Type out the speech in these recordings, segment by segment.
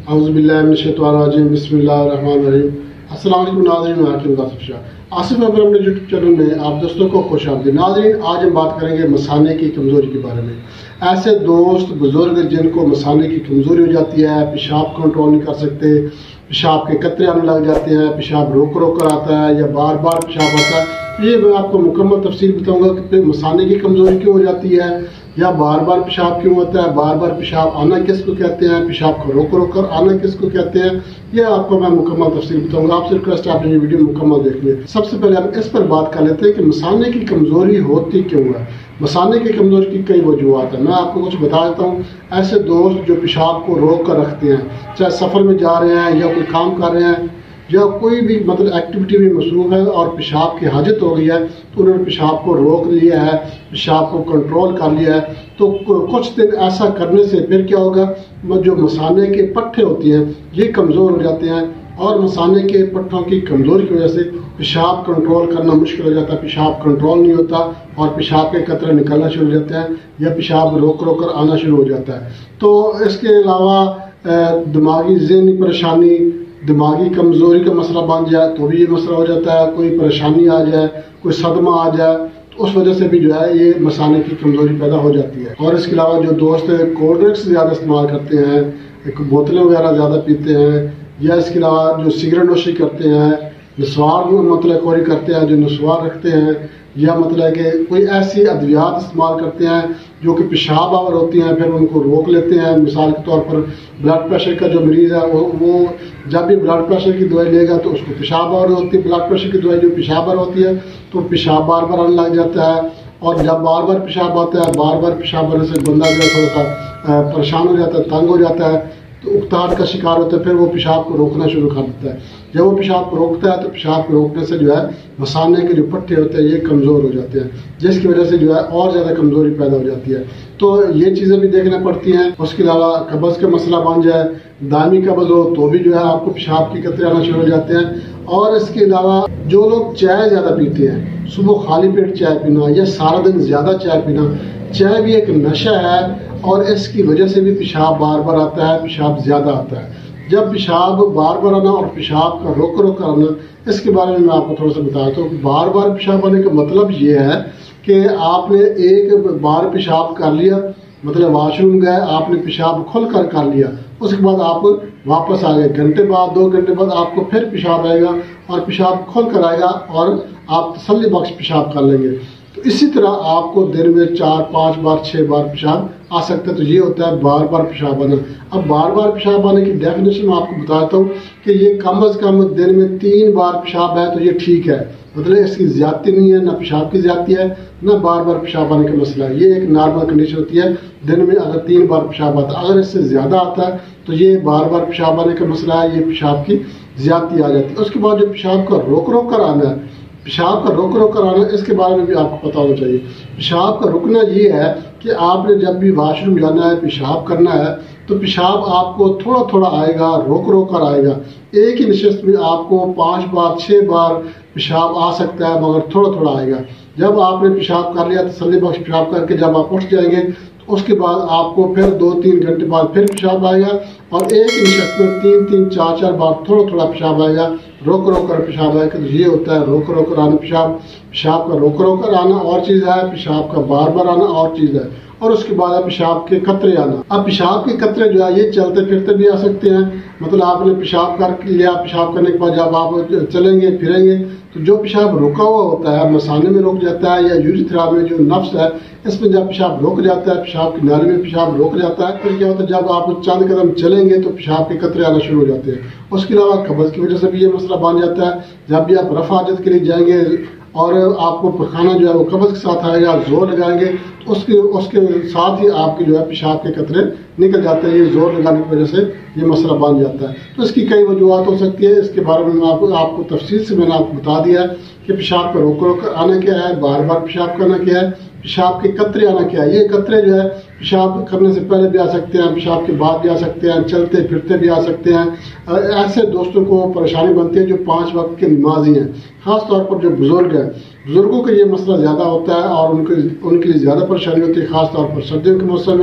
औज़ुबिल्लाहिमिनश्शैतानिर्रजीम बिस्मिल्लाहिर्रहमानिर्रहीम। अस्सलाम वालेकुम नाज़रीन, मैं हाकिम आसिफ शाह। आसिफ अकबर अपने यूट्यूब चैनल में आप दोस्तों को खुश आमदीद। नाज़रीन, आज हम बात करेंगे मसाने की कमज़ोरी के बारे में। ऐसे दोस्त बुजुर्ग जिनको मसाने की कमज़ोरी हो जाती है, पेशाब कंट्रोल नहीं कर सकते, पेशाब के कतरे आने लग जाते हैं, पेशाब रोक रोक कर आता है या बार बार पेशाब आता है, ये मैं आपको मुकम्मल तफसील बताऊंगा कि मसाने की कमज़ोरी क्यों हो जाती है या बार बार पेशाब क्यों होता है, बार बार पेशाब आना किसको कहते हैं, पेशाब को रोक रोक कर आना किसको कहते हैं, ये आपको मैं मुकम्मल तफसील बताऊंगा। आपसे रिक्वेस्ट है आपने ये वीडियो मुकम्मल देखनी है। सबसे पहले हम इस पर बात कर लेते हैं कि मसाने की कमज़ोरी होती क्यों है। मसाने की कमज़ोरी की कई वजूहत है, मैं आपको कुछ बता देता हूँ। ऐसे दोस्त जो पेशाब को रोक कर रखते हैं, चाहे सफ़र में जा रहे हैं या कोई काम कर रहे हैं या कोई भी मतलब एक्टिविटी में मसरूफ है और पेशाब की हाजत हो गई है, तो उन्होंने पेशाब को रोक लिया है, पेशाब को कंट्रोल कर लिया है, तो कुछ दिन ऐसा करने से फिर क्या होगा, जो मसाने के पट्टे होती हैं ये कमज़ोर हो जाते हैं और मसाने के पट्टों की कमज़ोरी की वजह से पेशाब कंट्रोल करना मुश्किल हो जाता है, पेशाब कंट्रोल नहीं होता और पेशाब के कतरे निकलना शुरू हो जाते हैं या पेशाब रोक रोक कर आना शुरू हो जाता है। तो इसके अलावा दिमागी ज़हनी परेशानी, दिमागी कमज़ोरी का मसला बन जाए तो भी ये मसला हो जाता है। कोई परेशानी आ जाए, कोई सदमा आ जाए, तो उस वजह से भी जो है ये मसाने की कमज़ोरी पैदा हो जाती है। और इसके अलावा जो दोस्त कोल्ड ड्रिंक्स ज़्यादा इस्तेमाल करते हैं, बोतलें वगैरह ज़्यादा पीते हैं, या इसके अलावा जो सिगरेट नोशी करते हैं, नस्वार मतलब खोरी करते हैं, जो नस्वार रखते हैं, या मतलब कि कोई ऐसी अद्वियात इस्तेमाल करते हैं जो कि पेशाब आवर होती हैं, फिर उनको रोक लेते हैं। मिसाल के तौर पर ब्लड प्रेशर का जो मरीज़ है वो जब भी ब्लड प्रेशर की दवाई लेगा तो उसको पेशाब आवर होती है, ब्लड प्रेशर की दवाई जो पेशाब आवर होती है तो पेशाब बार बार आने लग जाता है। और जब बार बार पेशाब आता है, बार बार पेशाब आने से बंदा जो थोड़ा सा परेशान हो जाता है, तंग हो जाता है, तो उकताहट का शिकार होता है, फिर वो पेशाब को रोकना शुरू कर देता है। जब वो पेशाब को रोकता है तो पेशाब को रोकने से जो है मसाने के जो पट्टे होते हैं ये कमज़ोर हो जाते हैं, जिसकी वजह से जो है और ज़्यादा कमज़ोरी पैदा हो जाती है। तो ये चीज़ें भी देखना पड़ती हैं। उसके अलावा कब्ज़ का मसला बन जाए, दायमी कब्ज़ हो तो भी जो है आपको पेशाब के कतरे आना शुरू हो जाते हैं। और इसके अलावा जो लोग चाय ज़्यादा पीते हैं, सुबह खाली पेट चाय पीना या सारा दिन ज़्यादा चाय पीना, चाय भी एक नशा है और इसकी वजह से भी पेशाब बार बार आता है, पेशाब ज़्यादा आता है। जब पेशाब बार बार आना और पेशाब का रोक रोक कर आना, इसके बारे में मैं आपको थोड़ा सा बताता हूँ। बार बार पेशाब आने का मतलब ये है कि आपने एक बार पेशाब कर लिया, मतलब वॉशरूम गए, आपने पेशाब खुल कर लिया, उसके बाद आप वापस आ गए, घंटे बाद 2 घंटे बाद आपको फिर पेशाब आएगा और पेशाब खुल कर आएगा और आप तसल्ली बख्श पेशाब कर लेंगे। तो इसी तरह आपको दिन में 4, 5 बार, 6 बार पेशाब आ सकता है। तो ये होता है बार बार पेशाब आना। अब बार बार पेशाब आने की डेफिनेशन मैं आपको बताता हूँ कि ये कम अज़ कम दिन में 3 बार पेशाब है तो ये ठीक है, मतलब इसकी ज्यादती नहीं है, ना पेशाब की ज्यादती है, ना बार बार पेशाब आने का मसला है। ये एक नॉर्मल कंडीशन होती है, दिन में अगर 3 बार पेशाब आता है। अगर इससे ज़्यादा आता है तो ये बार बार पेशाब आने का मसला है, ये पेशाब की ज्यादती आ जाती है। उसके बाद जो पेशाब का रोक रोक कर आना है, पेशाब का रोक रोक कर आना, इसके बारे में भी आपको पता होना चाहिए। पेशाब का रुकना ये है कि आपने जब भी वॉशरूम जाना है, पेशाब करना है, तो पेशाब आपको थोड़ा थोड़ा आएगा, रोक रोक कर आएगा। एक ही निश्चित में आपको 5 बार, 6 बार पेशाब आ सकता है, मगर थोड़ा थोड़ा आएगा। जब आपने पेशाब कर लिया, तसल्ली बख्श पेशाब करके जब आप उठ जाएंगे तो उसके बाद आपको फिर 2-3 घंटे बाद फिर पेशाब आएगा और एक ही निश्चित में 3-3, 4-4 बार थोड़ा थोड़ा पेशाब आएगा, रोक रोक कर पेशाब आएगा। तो ये होता है रोक रोक कर आना पेशाब। पेशाब का रोक रोक कर आना और चीज़ है, पेशाब का बार बार आना और चीज़ है। और उसके बाद पेशाब के कतरे आना। अब पेशाब के कतरे जो है ये चलते फिरते भी आ सकते हैं, मतलब आपने पेशाब कर लिया, पेशाब करने के बाद जब आप चलेंगे फिरेंगे तो जो पेशाब रुका हुआ होता है मसाने में रुक जाता है, या यूरिथ्रा में जो नफ्स है इसमें जब पेशाब रुक जाता है, पेशाब की नाली में पेशाब रुक जाता है, फिर क्या होता है जब आप चंद कदम चलेंगे तो पेशाब के कतरे आना शुरू हो जाते हैं। उसके अलावा कब्ज़ की वजह से भी ये मसला बन जाता है। जब भी आप रफ़ा हाजत के लिए जाएंगे और आपको पखाना जो है वो कब्ज़ के साथ आएगा, जोर लगाएंगे तो उसके साथ ही आपके जो है पेशाब के कतरे निकल जाते हैं। ये जोर लगाने की वजह से ये मसला बन जाता है। तो इसकी कई वजूहत हो सकती है, इसके बारे में आपको तफसील से मैंने आपको बता दिया है कि पेशाब का रोक रोक आना क्या है, बार बार पेशाब करना क्या है, पेशाब के कतरे आना क्या है। ये कतरे जो है पेशाब करने से पहले भी आ सकते हैं, पेशाब के बाद भी आ सकते हैं, चलते फिरते भी आ सकते हैं। ऐसे दोस्तों को परेशानी बनती है जो 5 वक्त के नमाजी हैं, ख़ास तौर पर जो बुज़ुर्ग हैं, बुज़ुर्गों का ये मसला ज़्यादा होता है और उनके लिए ज़्यादा परेशानी होती है, ख़ास तौर पर सर्दियों के मौसम में।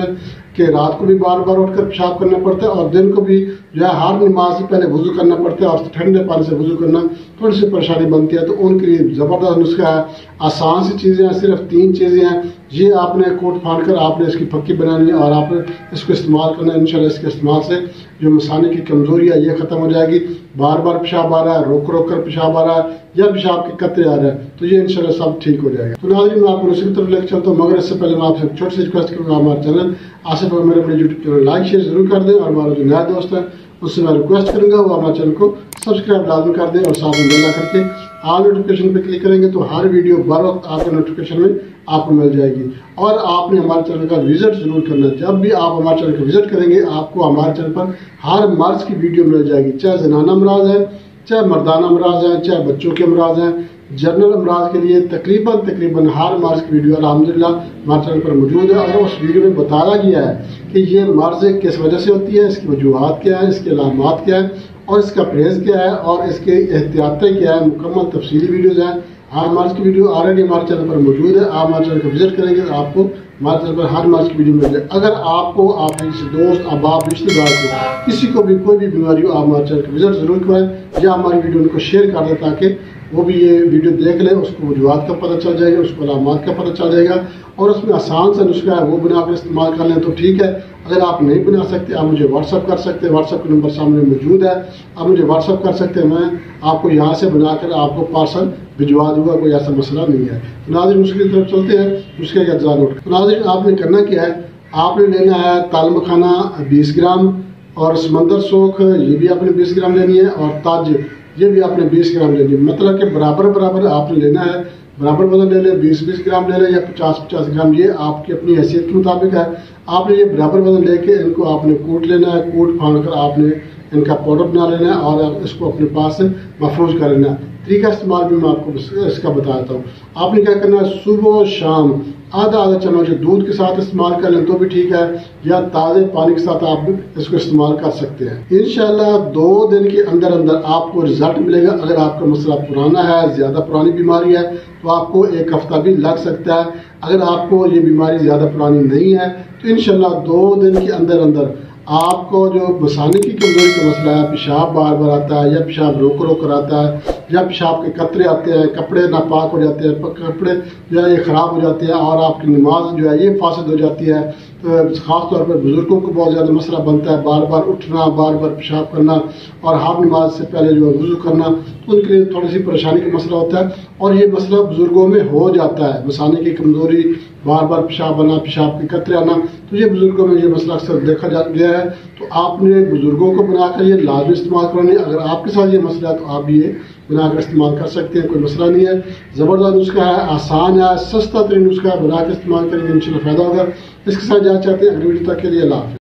कि रात को भी बार बार उठकर पेशाब करना पड़ता है और दिन को भी जो है हर नमाज से पहले वुजू करना पड़ता है और ठंडे पानी से वुजू करना थोड़ी सी परेशानी बनती है। तो उनके लिए ज़बरदस्त नुस्खा है, आसान सी चीज़ें हैं, सिर्फ 3 चीज़ें हैं। ये आपने कोट फाड़ कर आपने इसकी फक्की बनानी है और आपने इसको इस्तेमाल करना है। इंशाल्लाह इसके इस्तेमाल से जो मसाने की कमज़ोरी है ये ख़त्म हो जाएगी। बार बार पेशाब आ रहा है, रोक रोक कर पेशाब आ रहा है या पेशाब के कतरे आ रहे हैं तो ये इंशाल्लाह सब ठीक हो जाएगा। तो नाज़रीन मैं आपको उसी की तरफ लेकर चलता हूँ, मगर इससे पहले मैं आपसे छोटी सी रिक्वेस्ट करूँगा, हमारे चैनल आसिफ और मेरे यूट्यूब चैनल लाइक शेयर जरूर कर दें और हमारा जो नया दोस्त है उससे मैं रिक्वेस्ट करूँगा वो हमारे चैनल को सब्सक्राइब लाजमी कर दें और साथ में बेल करके ऑल नोटिफिकेशन पे क्लिक करेंगे तो हर वीडियो बर वक्त आपके नोटिफिकेशन में आपको मिल जाएगी। और आपने हमारे चैनल का विजिट जरूर करना है। जब भी आप हमारे चैनल का विजिट करेंगे आपको हमारे चैनल पर हर मर्ज की वीडियो मिल जाएगी, चाहे जनाना अमराज है, चाहे मर्दाना अमराज है, चाहे बच्चों के अमराज हैं, जनरल अमराज के लिए तकरीबन हर मर्ज की वीडियो अल्हम्दुलिल्लाह हमारे चैनल पर मौजूद है। और उस वीडियो में बताया गया है कि ये मर्ज किस वजह से होती है, इसकी वजूहात क्या है, इसके अलामात क्या है और इसका परहेज़ क्या है और इसके एहतियातें क्या है। मुकम्मल तफसीली वीडियोज़ हैं। हर मर्ज की वीडियो ऑलरेडी हमारे चैनल पर मौजूद है। आप हमारे चैनल को विजिट करेंगे तो आपको हमारे चैनल पर हर मर्ज की वीडियो मिल जाए। अगर आपको आपके किसी दोस्त अहबाब रिश्तेदार को किसी को भी कोई भी बीमारी हो आप हमारे चैनल का विजिट जरूर करवाएं या हमारी वीडियो उनको शेयर कर दें ताकि वो भी ये वीडियो देख ले, उसको वजूहात का पता चल जाएगा, उसको अलामात का पता चल जाएगा और उसमें आसान सा नुस्खा है वो बनाकर इस्तेमाल कर लें तो ठीक है। अगर आप नहीं बना सकते आप मुझे व्हाट्सअप कर सकते हैं, व्हाट्सअप का नंबर सामने मौजूद है, आप मुझे व्हाट्सअप कर सकते हैं, मैं आपको यहाँ से बनाकर आपको पार्सल भिजवा दूंगा, कोई ऐसा मसला नहीं है। तो नाज़रीन उसकी तरफ चलते हैं, उसके का अज्जा नोट। तो नाज़रीन आपने करना क्या है, आपने लेना है ताल मखाना 20 ग्राम और समंदर सोख ये भी आपने 20 ग्राम लेनी है और ताज ये भी आपने 20 ग्राम लेनी है। मतलब कि बराबर आपने लेना है, बराबर वजन ले लें, 20 ग्राम ले लें या 50 ग्राम, ये आपकी अपनी हैसियत के मुताबिक है। आपने ये बराबर वजन लेके इनको आपने कूट लेना है, कूट फाड़ कर आपने इनका पाउडर बना लेना है और इसको अपने पास महफूज कर लेना है। तरीका इस्तेमाल भी मैं आपको इसका बताता हूँ। आपने क्या करना है, सुबह शाम आधा चम्मच दूध के साथ इस्तेमाल कर लें तो भी ठीक है या ताज़े पानी के साथ आप इसको इस्तेमाल कर सकते हैं। इंशाल्लाह 2 दिन के अंदर आपको रिजल्ट मिलेगा। अगर आपका मसला पुराना है, ज़्यादा पुरानी बीमारी है तो आपको 1 हफ्ता भी लग सकता है। अगर आपको ये बीमारी ज़्यादा पुरानी नहीं है तो इंशाल्लाह 2 दिन के अंदर आपको जो मसाने की कमजोरी का मसला है, पेशाब बार बार आता है या पेशाब रोक कर आता है या पेशाब के कतरे आते हैं, कपड़े नापाक हो जाते हैं, कपड़े जो है ये ख़राब हो जाते हैं और आपकी नमाज जो है ये फासद हो जाती है। तो ख़ास तौर पर बुज़ुर्गों को बहुत ज़्यादा मसला बनता है, बार बार उठना, बार बार पेशाब करना और हर नमाज से पहले जो है वज़ू करना, तो उनके लिए थोड़ी सी परेशानी का मसला होता है और ये मसला बुज़ुर्गों में हो जाता है। मसाने की कमज़ोरी, बार बार पेशाब आना, पेशाब के कतरे आना, तो ये बुज़ुर्गों में ये मसला अक्सर देखा गया है। तो आपने बुज़ुर्गों को बनाकर ये लाजमी इस्तेमाल करनी। अगर आपके साथ ये मसला है तो आप भी ये बनाकर इस्तेमाल कर सकते हैं, कोई मसला नहीं है। ज़बरदस्त नुस्खा है, आसान है, सस्ता तरीन नुस्खा है, बनाकर इस्तेमाल करेंगे इंशाल्लाह फ़ायदा होगा। इसके साथ जाना चाहते हैं अगली वीडियो तक के लिए अल्लाह हाफ़िज़।